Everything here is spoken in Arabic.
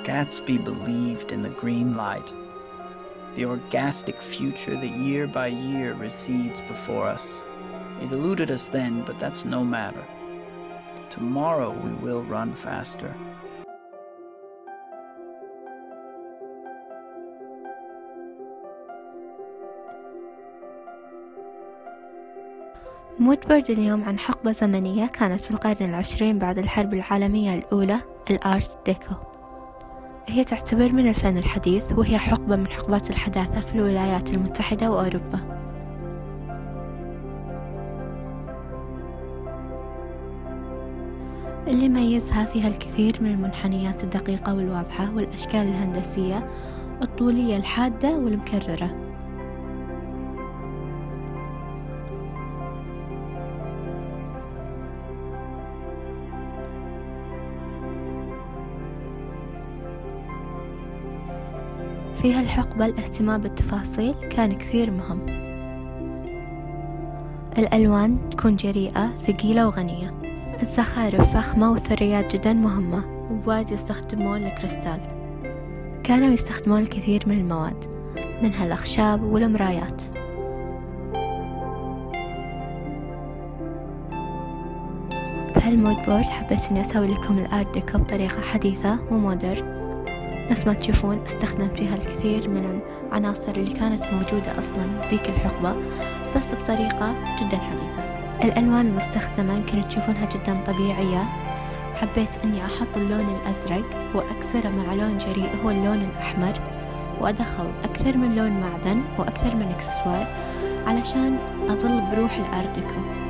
Gatsby believed in the green light, the orgastic future that year by year recedes before us. It eluded us then, but that's no matter. Tomorrow we will run faster. مود بيرد اليوم عن حقبة زمنية كانت في القرن العشرين بعد الحرب العالمية الأولى، الآرت ديكو. هي تعتبر من الفن الحديث، وهي حقبة من حقبات الحداثة في الولايات المتحدة وأوروبا. اللي يميزها فيها الكثير من المنحنيات الدقيقة والواضحة والأشكال الهندسية الطولية الحادة والمكررة. فيها الحقبة الاهتمام بالتفاصيل كان كثير مهم. الألوان تكون جريئة ثقيلة وغنية. الزخارف فخمة والثريات جدا مهمة، ووايد يستخدمون الكريستال. كانوا يستخدمون الكثير من المواد، منها الأخشاب والمرايات. بهالمود بورد حبيت اني اسوي لكم الارت ديكو بطريقة حديثة ومودرن. نفس ما تشوفون استخدمت فيها الكثير من العناصر اللي كانت موجودة أصلا ذيك الحقبة، بس بطريقة جدا حديثة. الألوان المستخدمة يمكن تشوفونها جدا طبيعية. حبيت أني أحط اللون الأزرق وأكسره مع لون جريء هو اللون الأحمر، وأدخل أكثر من لون معدن وأكثر من إكسسوار علشان أظل بروح الأرت ديكو.